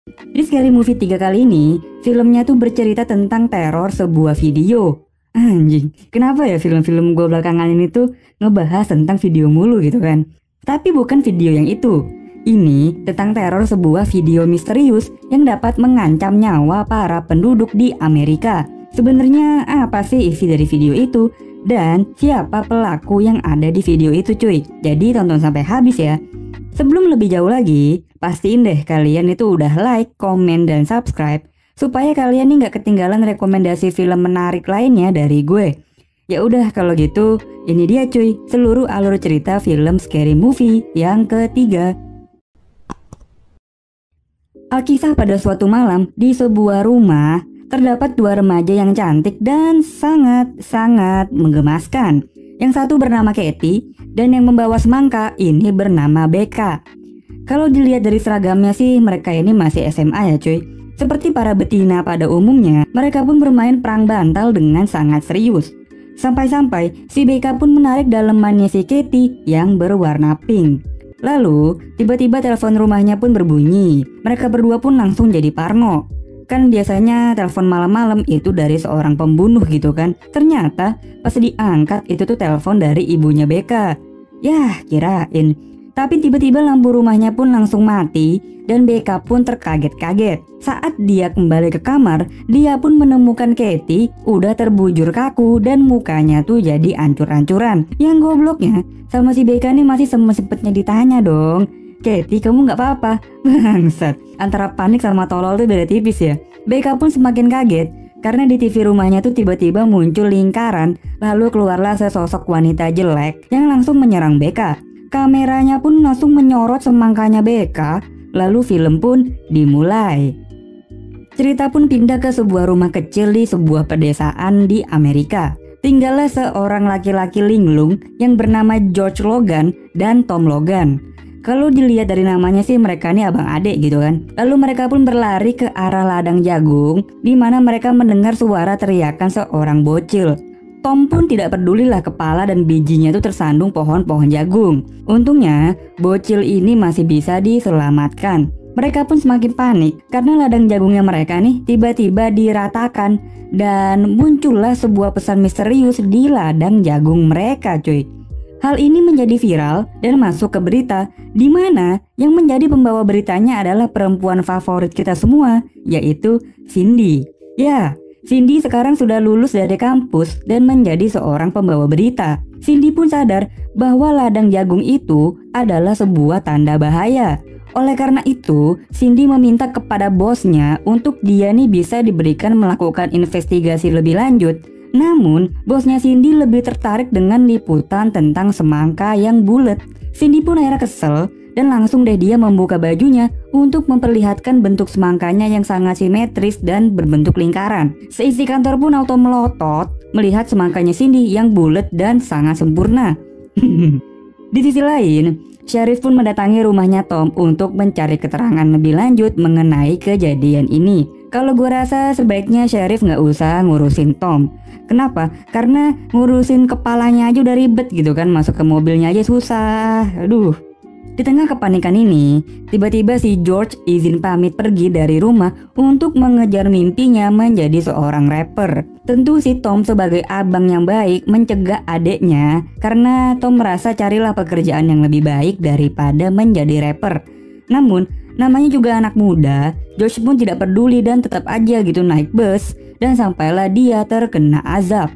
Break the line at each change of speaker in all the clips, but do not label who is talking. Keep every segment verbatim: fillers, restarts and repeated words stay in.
Di Scary Movie tiga kali ini, filmnya tuh bercerita tentang teror sebuah video. Anjing, kenapa ya film-film gue belakangan ini tuh ngebahas tentang video mulu gitu kan? Tapi bukan video yang itu. Ini tentang teror sebuah video misterius yang dapat mengancam nyawa para penduduk di Amerika. Sebenarnya apa sih isi dari video itu? Dan siapa pelaku yang ada di video itu cuy? Jadi tonton sampai habis ya. Sebelum lebih jauh lagi, pastiin deh kalian itu udah like, komen, dan subscribe supaya kalian nih nggak ketinggalan rekomendasi film menarik lainnya dari gue. Ya udah kalau gitu, ini dia cuy, seluruh alur cerita film Scary Movie yang ketiga. Alkisah pada suatu malam di sebuah rumah, terdapat dua remaja yang cantik dan sangat-sangat menggemaskan. Yang satu bernama Katie dan yang membawa semangka ini bernama Becca. Kalau dilihat dari seragamnya sih mereka ini masih S M A ya cuy. Seperti para betina pada umumnya, mereka pun bermain perang bantal dengan sangat serius. Sampai-sampai si Becca pun menarik dalemannya si Katie yang berwarna pink. Lalu tiba-tiba telepon rumahnya pun berbunyi. Mereka berdua pun langsung jadi parno. Kan biasanya telepon malam-malam itu dari seorang pembunuh gitu kan. Ternyata pas diangkat itu tuh telepon dari ibunya Becca. Yah kirain. Tapi tiba-tiba lampu rumahnya pun langsung mati dan Becca pun terkaget-kaget. Saat dia kembali ke kamar, dia pun menemukan Katie udah terbujur kaku dan mukanya tuh jadi ancur-ancuran. Yang gobloknya sama si Becca nih masih sempet-sempetnya ditanya dong, Katie kamu gak apa-apa? Bangsat, antara panik sama tolol tuh beda tipis ya. Becca pun semakin kaget karena di T V rumahnya tuh tiba-tiba muncul lingkaran. Lalu keluarlah sesosok wanita jelek yang langsung menyerang Becca. Kameranya pun langsung menyorot semangkanya Becca. Lalu film pun dimulai. Cerita pun pindah ke sebuah rumah kecil di sebuah pedesaan di Amerika. Tinggallah seorang laki-laki linglung yang bernama George Logan dan Tom Logan. Kalau dilihat dari namanya sih mereka nih abang adik gitu kan. Lalu mereka pun berlari ke arah ladang jagung di mana mereka mendengar suara teriakan seorang bocil. Tom pun tidak pedulilah kepala dan bijinya itu tersandung pohon-pohon jagung. Untungnya bocil ini masih bisa diselamatkan. Mereka pun semakin panik karena ladang jagungnya mereka nih tiba-tiba diratakan dan muncullah sebuah pesan misterius di ladang jagung mereka cuy. Hal ini menjadi viral dan masuk ke berita di mana yang menjadi pembawa beritanya adalah perempuan favorit kita semua, yaitu Cindy. Ya, Cindy sekarang sudah lulus dari kampus dan menjadi seorang pembawa berita. Cindy pun sadar bahwa ladang jagung itu adalah sebuah tanda bahaya. Oleh karena itu, Cindy meminta kepada bosnya untuk dia nih bisa diberikan melakukan investigasi lebih lanjut. Namun, bosnya Cindy lebih tertarik dengan liputan tentang semangka yang bulat. Cindy pun akhirnya kesel dan langsung deh dia membuka bajunya untuk memperlihatkan bentuk semangkanya yang sangat simetris dan berbentuk lingkaran. Seisi kantor pun auto melotot melihat semangkanya Cindy yang bulat dan sangat sempurna. Di sisi lain, Sheriff pun mendatangi rumahnya Tom untuk mencari keterangan lebih lanjut mengenai kejadian ini. Kalau gue rasa sebaiknya Sheriff nggak usah ngurusin Tom. Kenapa? Karena ngurusin kepalanya aja udah ribet gitu kan, masuk ke mobilnya aja susah. Aduh. Di tengah kepanikan ini, tiba-tiba si George izin pamit pergi dari rumah untuk mengejar mimpinya menjadi seorang rapper. Tentu si Tom sebagai abang yang baik mencegah adeknya karena Tom merasa carilah pekerjaan yang lebih baik daripada menjadi rapper. Namun, namanya juga anak muda, George pun tidak peduli dan tetap aja gitu naik bus dan sampailah dia terkena azab.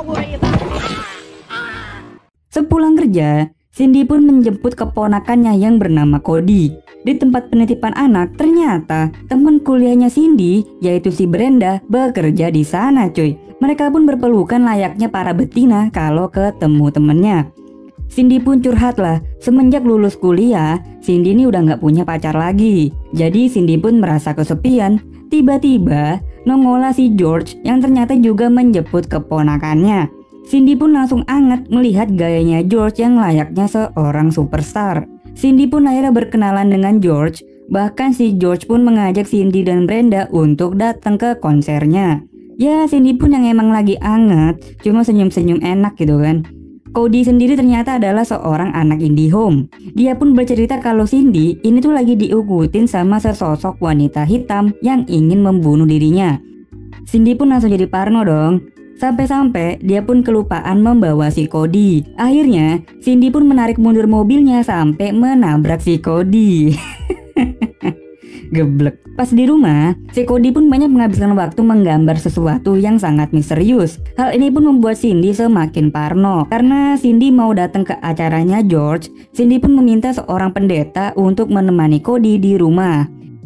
Sepulang kerja, Cindy pun menjemput keponakannya yang bernama Cody. Di tempat penitipan anak, ternyata teman kuliahnya Cindy, yaitu si Brenda, bekerja di sana cuy. Mereka pun berpelukan layaknya para betina kalau ketemu temennya. Cindy pun curhat lah, semenjak lulus kuliah, Cindy ini udah gak punya pacar lagi. Jadi Cindy pun merasa kesepian. Tiba-tiba nongollah si George yang ternyata juga menjemput keponakannya. Cindy pun langsung anget melihat gayanya George yang layaknya seorang superstar. Cindy pun akhirnya berkenalan dengan George. Bahkan si George pun mengajak Cindy dan Brenda untuk datang ke konsernya. Ya Cindy pun yang emang lagi anget, cuma senyum-senyum enak gitu kan. Cody sendiri ternyata adalah seorang anak IndiHome. Dia pun bercerita kalau Cindy ini tuh lagi diikutin sama sesosok wanita hitam yang ingin membunuh dirinya. Cindy pun langsung jadi parno dong. Sampai-sampai dia pun kelupaan membawa si Cody. Akhirnya Cindy pun menarik mundur mobilnya sampai menabrak si Cody. Geblek. Pas di rumah, si Cody pun banyak menghabiskan waktu menggambar sesuatu yang sangat misterius. Hal ini pun membuat Cindy semakin parno. Karena Cindy mau datang ke acaranya George, Cindy pun meminta seorang pendeta untuk menemani Cody di rumah.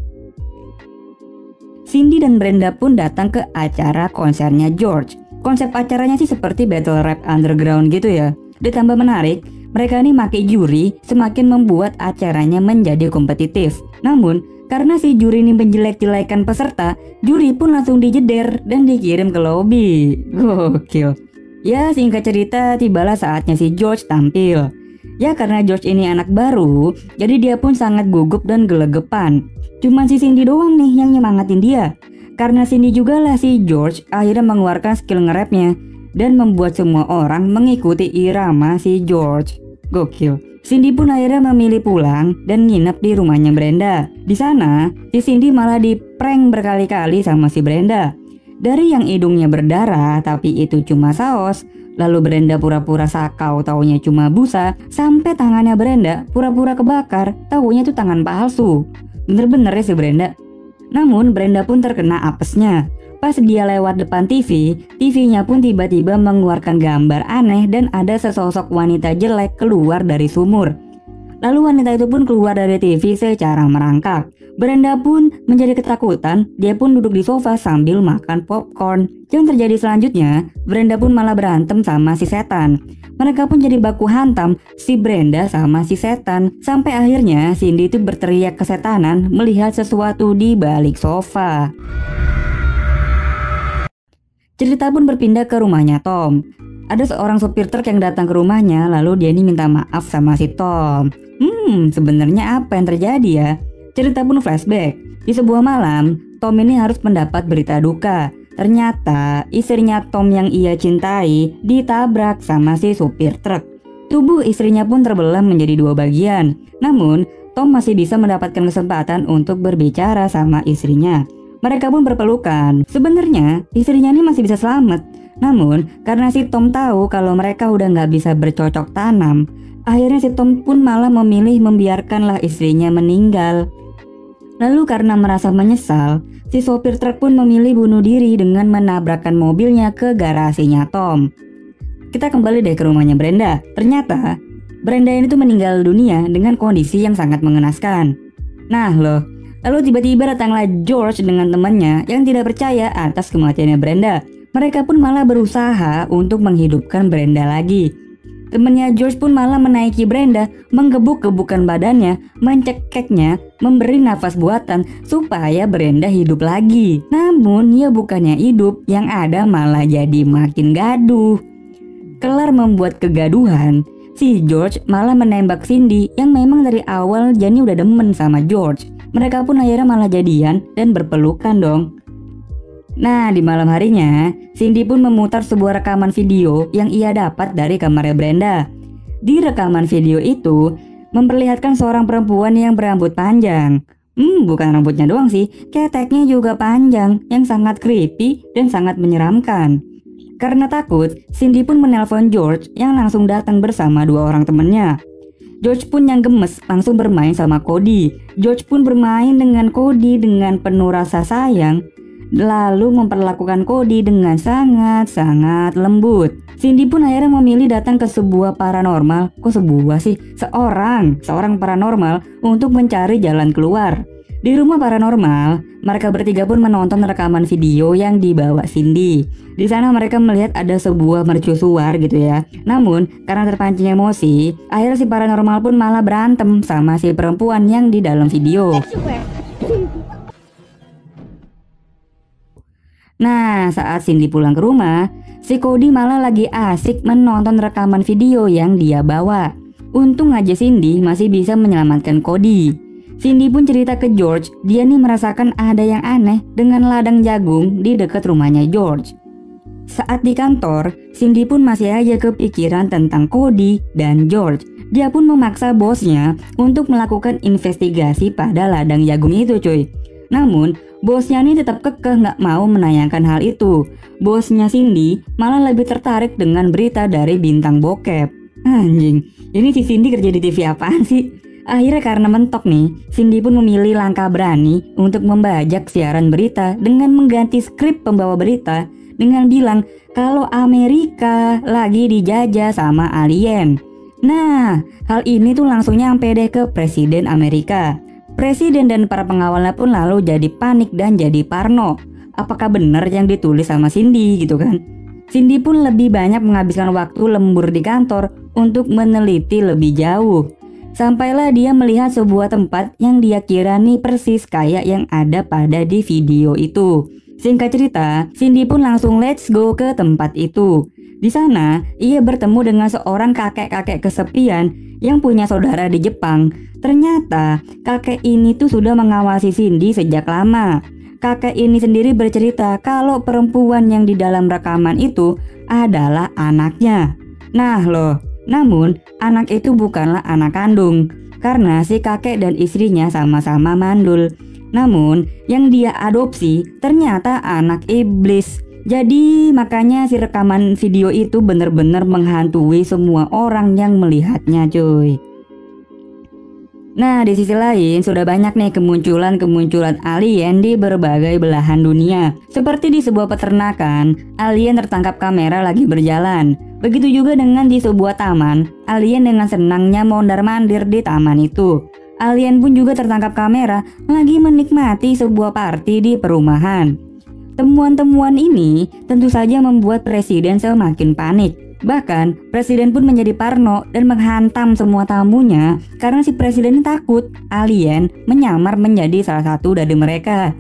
Cindy dan Brenda pun datang ke acara konsernya George. Konsep acaranya sih seperti battle rap underground gitu ya. Ditambah menarik, mereka ini make juri semakin membuat acaranya menjadi kompetitif. Namun, karena si juri ini menjelek-jelekan peserta, juri pun langsung dijeder dan dikirim ke lobi. Gokil. Ya, singkat cerita, tibalah saatnya si George tampil. Ya, karena George ini anak baru, jadi dia pun sangat gugup dan gelegepan. Cuman si Cindy doang nih yang nyemangatin dia. Karena Cindy juga lah si George akhirnya mengeluarkan skill nge-rapnya dan membuat semua orang mengikuti irama si George. Gokil. Cindy pun akhirnya memilih pulang dan nginep di rumahnya Brenda. Di sana, si Cindy malah diprank berkali-kali sama si Brenda. Dari yang hidungnya berdarah tapi itu cuma saus, lalu Brenda pura-pura sakau taunya cuma busa, sampai tangannya Brenda pura-pura kebakar, taunya itu tangan palsu. Bener-bener ya si Brenda. Namun Brenda pun terkena apesnya. Pas dia lewat depan T V, T V-nya pun tiba-tiba mengeluarkan gambar aneh dan ada sesosok wanita jelek keluar dari sumur. Lalu wanita itu pun keluar dari T V secara merangkak. Brenda pun menjadi ketakutan, dia pun duduk di sofa sambil makan popcorn. Yang terjadi selanjutnya, Brenda pun malah berantem sama si setan. Mereka pun jadi baku hantam, si Brenda sama si setan. Sampai akhirnya Cindy itu berteriak kesetanan melihat sesuatu di balik sofa. Cerita pun berpindah ke rumahnya Tom. Ada seorang sopir truk yang datang ke rumahnya, lalu dia ini minta maaf sama si Tom. Hmm, sebenarnya apa yang terjadi ya? Cerita pun flashback. Di sebuah malam, Tom ini harus mendapat berita duka. Ternyata istrinya Tom yang ia cintai ditabrak sama si supir truk. Tubuh istrinya pun terbelah menjadi dua bagian. Namun, Tom masih bisa mendapatkan kesempatan untuk berbicara sama istrinya. Mereka pun berpelukan. Sebenarnya istrinya ini masih bisa selamat. Namun karena si Tom tahu kalau mereka udah nggak bisa bercocok tanam, akhirnya si Tom pun malah memilih membiarkanlah istrinya meninggal. Lalu karena merasa menyesal, si sopir truk pun memilih bunuh diri dengan menabrakkan mobilnya ke garasinya Tom. Kita kembali deh ke rumahnya Brenda. Ternyata Brenda ini tuh meninggal dunia dengan kondisi yang sangat mengenaskan. Nah loh, lalu tiba-tiba datanglah George dengan temannya yang tidak percaya atas kematiannya Brenda. Mereka pun malah berusaha untuk menghidupkan Brenda lagi. Temannya George pun malah menaiki Brenda, menggebuk-gebukkan badannya, mencekeknya, memberi nafas buatan supaya Brenda hidup lagi. Namun ia bukannya hidup, yang ada malah jadi makin gaduh. Kelar membuat kegaduhan, si George malah menembak Cindy yang memang dari awal Jani udah demen sama George. Mereka pun akhirnya malah jadian dan berpelukan dong. Nah, di malam harinya, Cindy pun memutar sebuah rekaman video yang ia dapat dari kamarnya Brenda. Di rekaman video itu, memperlihatkan seorang perempuan yang berambut panjang. Hmm, bukan rambutnya doang sih, keteknya juga panjang, yang sangat creepy dan sangat menyeramkan. Karena takut, Cindy pun menelpon George yang langsung datang bersama dua orang temannya. George pun yang gemes langsung bermain sama Cody. George pun bermain dengan Cody dengan penuh rasa sayang, lalu memperlakukan Cody dengan sangat-sangat lembut. Cindy pun akhirnya memilih datang ke sebuah paranormal. Kok sebuah sih? Seorang, seorang paranormal untuk mencari jalan keluar. Di rumah paranormal, mereka bertiga pun menonton rekaman video yang dibawa Cindy. Di sana mereka melihat ada sebuah mercusuar gitu ya. Namun karena terpancing emosi, akhirnya si paranormal pun malah berantem sama si perempuan yang di dalam video. Nah, saat Cindy pulang ke rumah, si Cody malah lagi asik menonton rekaman video yang dia bawa. Untung aja Cindy masih bisa menyelamatkan Cody. Cindy pun cerita ke George, dia nih merasakan ada yang aneh dengan ladang jagung di dekat rumahnya George. Saat di kantor, Cindy pun masih aja kepikiran tentang Cody dan George. Dia pun memaksa bosnya untuk melakukan investigasi pada ladang jagung itu cuy. Namun, bosnya ini tetap kekeh nggak mau menayangkan hal itu. Bosnya Cindy malah lebih tertarik dengan berita dari bintang bokep. Anjing, ini si Cindy kerja di T V apaan sih? Akhirnya karena mentok nih, Cindy pun memilih langkah berani untuk membajak siaran berita dengan mengganti skrip pembawa berita dengan bilang kalau Amerika lagi dijajah sama alien. Nah, hal ini tuh langsung nyampe deh ke Presiden Amerika. Presiden dan para pengawalnya pun lalu jadi panik dan jadi parno. Apakah benar yang ditulis sama Cindy gitu kan? Cindy pun lebih banyak menghabiskan waktu lembur di kantor untuk meneliti lebih jauh. Sampailah dia melihat sebuah tempat yang dia kira nih persis kayak yang ada pada di video itu. Singkat cerita, Cindy pun langsung let's go ke tempat itu. Di sana, ia bertemu dengan seorang kakek-kakek kesepian yang punya saudara di Jepang. Ternyata, kakek ini tuh sudah mengawasi Cindy sejak lama. Kakek ini sendiri bercerita kalau perempuan yang di dalam rekaman itu adalah anaknya. Nah loh, namun anak itu bukanlah anak kandung karena si kakek dan istrinya sama-sama mandul. Namun yang dia adopsi ternyata anak iblis. Jadi makanya si rekaman video itu benar-benar menghantui semua orang yang melihatnya cuy. Nah, di sisi lain sudah banyak nih kemunculan-kemunculan alien di berbagai belahan dunia. Seperti di sebuah peternakan, alien tertangkap kamera lagi berjalan. Begitu juga dengan di sebuah taman, alien dengan senangnya mondar-mandir di taman itu. Alien pun juga tertangkap kamera lagi menikmati sebuah party di perumahan. Temuan-temuan ini tentu saja membuat presiden semakin panik. Bahkan presiden pun menjadi parno dan menghantam semua tamunya karena si presiden ini takut alien menyamar menjadi salah satu dari mereka.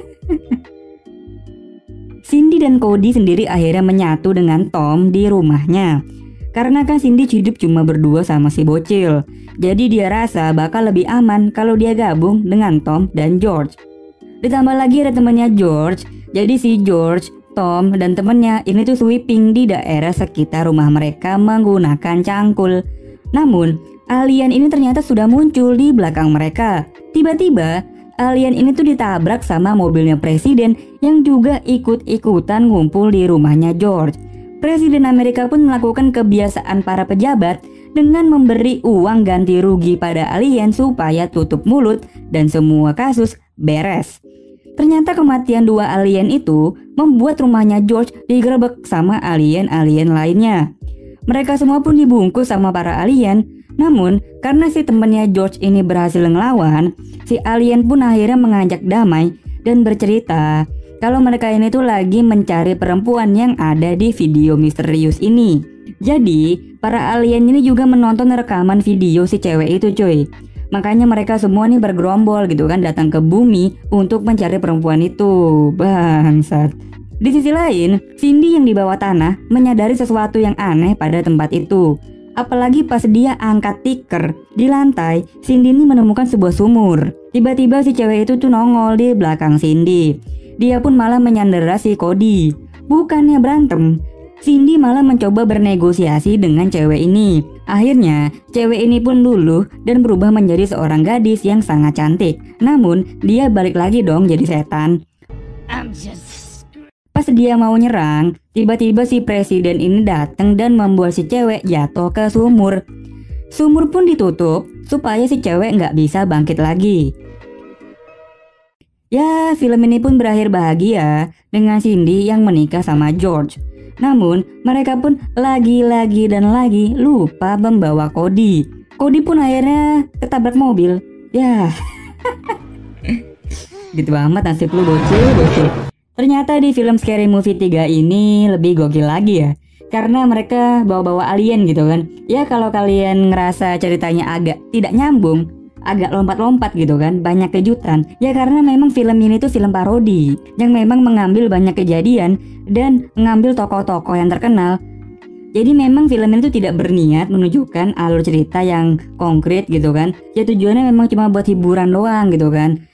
Cindy dan Cody sendiri akhirnya menyatu dengan Tom di rumahnya. Karena kan Cindy hidup cuma berdua sama si bocil. Jadi dia rasa bakal lebih aman kalau dia gabung dengan Tom dan George. Ditambah lagi ada temannya George. Jadi si George, Tom dan temennya ini tuh sweeping di daerah sekitar rumah mereka menggunakan cangkul. Namun alien ini ternyata sudah muncul di belakang mereka. Tiba-tiba alien ini tuh ditabrak sama mobilnya presiden yang juga ikut-ikutan ngumpul di rumahnya George. Presiden Amerika pun melakukan kebiasaan para pejabat dengan memberi uang ganti rugi pada alien supaya tutup mulut dan semua kasus beres. Ternyata kematian dua alien itu membuat rumahnya George digerebek sama alien-alien lainnya. Mereka semua pun dibungkus sama para alien. Namun karena si temannya George ini berhasil ngelawan, si alien pun akhirnya mengajak damai dan bercerita kalau mereka ini tuh lagi mencari perempuan yang ada di video misterius ini. Jadi para alien ini juga menonton rekaman video si cewek itu cuy. Makanya mereka semua nih bergerombol gitu kan datang ke bumi untuk mencari perempuan itu. Bangsat. Di sisi lain, Cindy yang di bawah tanah menyadari sesuatu yang aneh pada tempat itu. Apalagi pas dia angkat tikar di lantai, Cindy ini menemukan sebuah sumur. Tiba-tiba si cewek itu tuh nongol di belakang Cindy. Dia pun malah menyandera si Cody. Bukannya berantem, Cindy malah mencoba bernegosiasi dengan cewek ini. Akhirnya, cewek ini pun luluh dan berubah menjadi seorang gadis yang sangat cantik. Namun, dia balik lagi dong jadi setan. Pas dia mau nyerang, tiba-tiba si presiden ini datang dan membuat si cewek jatuh ke sumur. Sumur pun ditutup supaya si cewek nggak bisa bangkit lagi. Ya, film ini pun berakhir bahagia dengan Cindy yang menikah sama George. Namun mereka pun lagi-lagi dan lagi lupa membawa Cody. Cody pun akhirnya ketabrak mobil. Ya gitu amat nasib lu bocil bocil. Ternyata di film Scary Movie tiga ini lebih gokil lagi ya. Karena mereka bawa-bawa alien gitu kan. Ya kalau kalian ngerasa ceritanya agak tidak nyambung, agak lompat-lompat gitu kan, banyak kejutan. Ya karena memang film ini tuh film parodi yang memang mengambil banyak kejadian dan mengambil tokoh-tokoh yang terkenal. Jadi memang film ini tuh tidak berniat menunjukkan alur cerita yang konkret gitu kan. Ya tujuannya memang cuma buat hiburan doang gitu kan.